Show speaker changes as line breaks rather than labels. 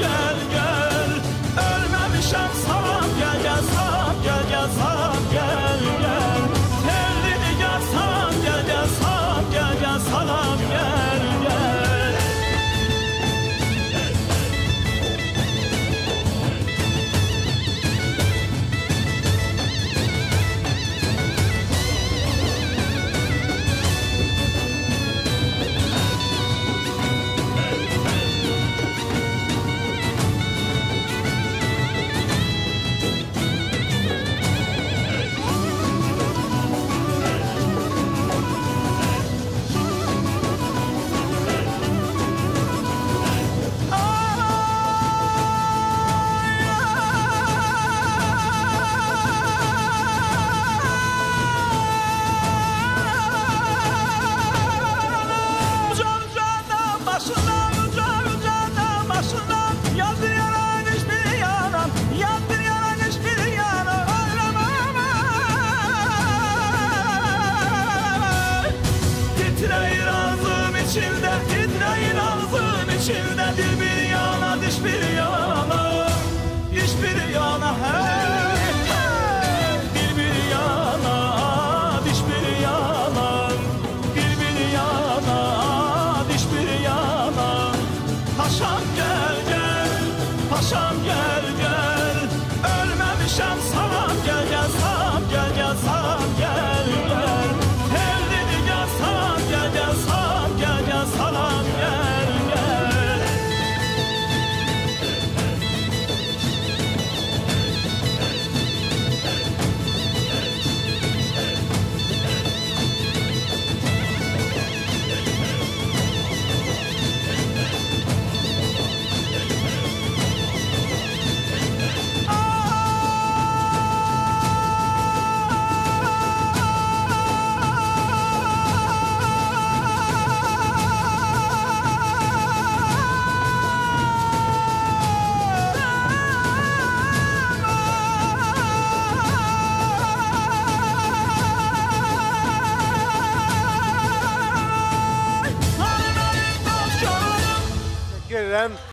gel gel. Ölmemişem salam gel gel, salam gel gel, salam gel gel. Perverdikar salam gel gel, salam gel gel, salam gel gel. Titreyin ağzım içinde, dil bir yana, diş bir yana, diş bir yana, hey, hey. Dil bir yana, diş bir yana, dil bir yana, diş bir yana. Paşam gel gel, paşam gel gel. Ölmemişem salam gel gel, salam gel gel, salam gel gel. Perverdikar salam gel gel, salam gel gel, salam gel gel.
Gelen